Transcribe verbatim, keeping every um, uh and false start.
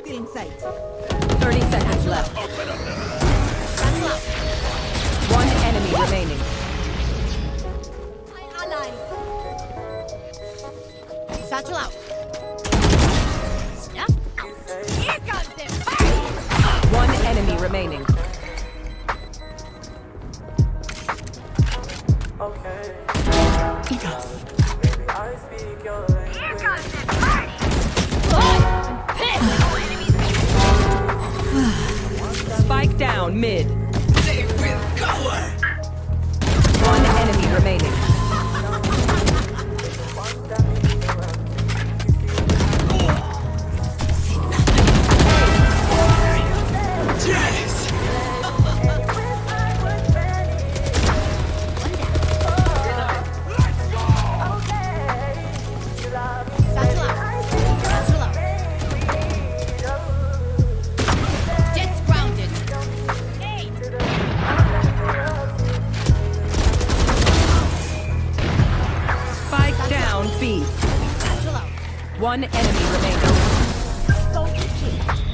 Still in sight. thirty seconds left. One enemy remaining. My allies. Satchel out. Snap. Here comes the party. One enemy remaining. Okay. Enough. Baby, I speak your language. Here comes the party. Oh, I'm pissed. Spike down mid. They will cover. One enemy remaining. Yes. Satchel out. Satchel out. Jets grounded. Hey. Spike down B. Satchel out. One enemy remaining. Go to kill.